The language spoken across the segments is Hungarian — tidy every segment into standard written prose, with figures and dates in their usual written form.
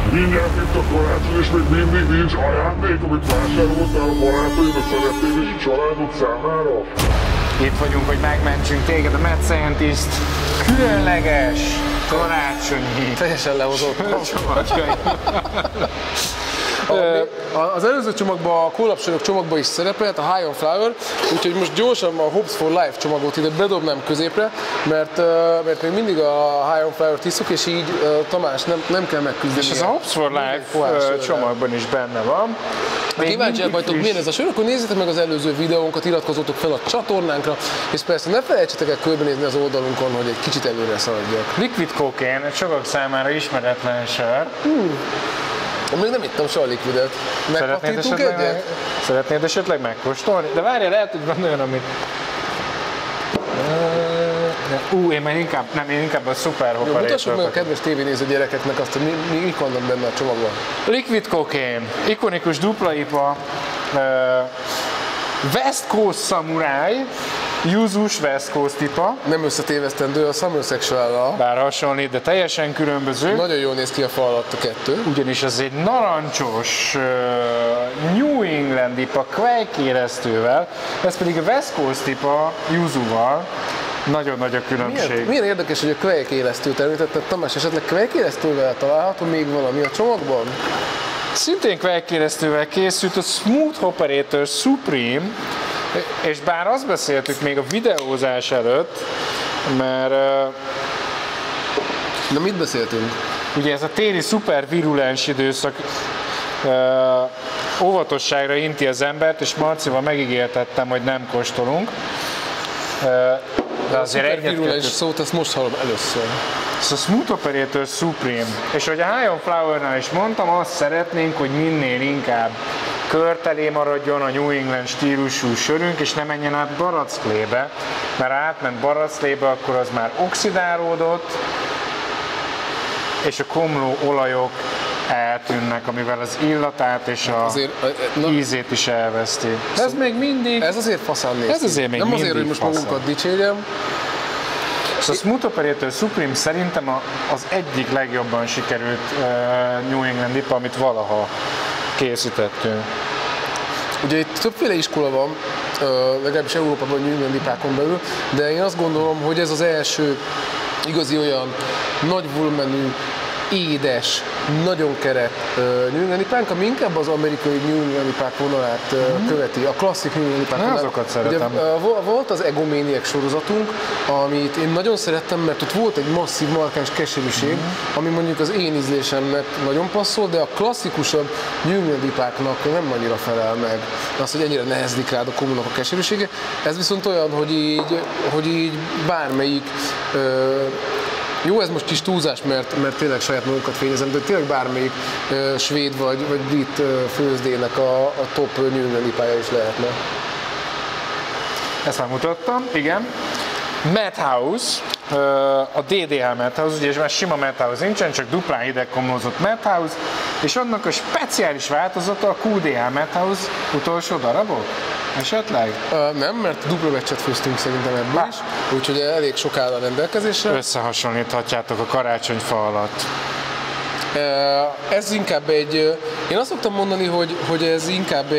Mindjárt itt a karácsony, és még mindig nincs ajándék, amit vásároltál a barátaid, a szerettél és a családod számára? Itt vagyunk, hogy megmentsünk téged, a Mad Scientist különleges karácsonyi Teljesen lehozott. csomagjaink. Az előző csomagban, a kólapsanyag csomagban is szerepelt a High on Flower, úgyhogy most gyorsan a Hops for Life csomagot ide bedobnám középre, mert még mindig a High on Flower-t iszuk, és így Tamás nem kell megküzdeni. És ez a Hops for Life csomagban is benne van. Ha kíváncsiak vagytok, milyen ez a sör, akkor nézzétek meg az előző videónkat, iratkozzatok fel a csatornánkra, és persze ne felejtsetek el körbenézni az oldalunkon, hogy egy kicsit előre szaladjak. Liquid Cocaine, sokak számára ismeretlen sör. Még nem ittam soha likvidet. Megpattítunk egyet? Szeretnéd esetleg megkóstolni? De várjál, lehet, hogy van olyan, amit... én inkább a Super Hopper. Mutassuk meg a kedves tévénéző gyerekeknek azt, hogy mik vannak benne a csomagban. Liquid Cocaine, ikonikus dupla IPA, West Coast Samurai, Yuzus West Coast IPA. Nem összetévesztendő a Summer Sexual-al. Bár hasonlít, de teljesen különböző. Nagyon jól néz ki a fal alatt a kettő. Ugyanis ez egy narancsos New England IPA kvejkéresztővel, ez pedig a West Coast IPA Yuzuval. Nagyon nagy a különbség. Milyen érdekes, hogy a kvejkélesztőt említetted, Tamás, esetleg kvejkélesztővel található még valami a csomagban? Szintén kvejkéresztővel készült a Smooth Operator Supreme, és bár azt beszéltük még a videózás előtt, mert... Na mit beszéltünk? Ugye ez a téli szuper virulens időszak óvatosságra inti az embert, és Marcival megígértettem, hogy nem kóstolunk. De azért egy szót ezt most hallom először. Ez a Smooth Operator Supreme. És hogy a High on Flower-nál is mondtam, azt szeretnénk, hogy minél inkább körtelé maradjon a New England stílusú sörünk, és ne menjen át baracklébe, mert átment baracklébe, akkor az már oxidálódott, és a komló olajok eltűnnek, amivel az illatát és a ízét is elveszti. Ez még mindig... Ez azért faszán néz ki. Ez azért még nem mindig azért, hogy most faszán. magunkat dicsérjem. A Smooth Operator Supreme szerintem az egyik legjobban sikerült New England IPA, amit valaha készítettünk. Ugye itt többféle iskola van, legalábbis Európában New England IPA-kon belül, de én azt gondolom, hogy ez az első igazi olyan nagy volumenű, édes, nagyon kerek New England IPA-nk, ami inkább az amerikai New England IPA vonalát követi, a klasszik New England IPA vonalát. Azokat szeretem. Ugye, volt az Egomaniac sorozatunk, amit én nagyon szerettem, mert ott volt egy masszív, markáns keserűség, ami mondjuk az én ízlésemnek nagyon passzol, de a klasszikusabb New England IPA-knak nem annyira felel meg. Az, hogy ennyire nehezlik rád a komónak a keserűsége. Ez viszont olyan, hogy így bármelyik jó, ez most kis túlzás, mert tényleg saját magunkat fényezem, de tényleg bármelyik svéd vagy brit főzdének a top New England IPA-ja is lehetne. Ezt már mutattam, igen. Madhouse, a DDH Madhouse, ugye már sima Madhouse nincsen, csak duplán hidegkomlózott Madhouse, és annak a speciális változata a QDH Madhouse utolsó darabok? Esetleg? Nem, mert dupla meccset főztünk szerintem ebből is, úgyhogy elég sok áll a rendelkezésre. Összehasonlíthatjátok a karácsonyfa alatt. Ez inkább egy, én azt szoktam mondani, hogy ez inkább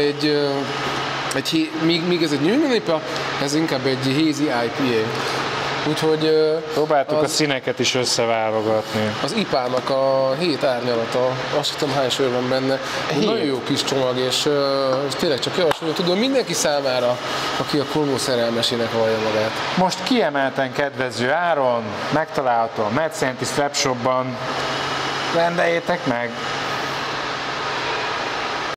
míg ez egy New England IPA, ez inkább egy hazy IPA. Úgyhogy próbáltuk a színeket is összeválogatni. Az IPA-nak a 7 árnyalata, azt hiszem hány sör van benne, nagyon jó kis csomag, és tényleg csak javasolom, tudom mindenki számára, aki a komló szerelmesének vallja magát. Most kiemelten kedvező áron, megtalálható a Mad Scientist webshopban, rendeljétek meg!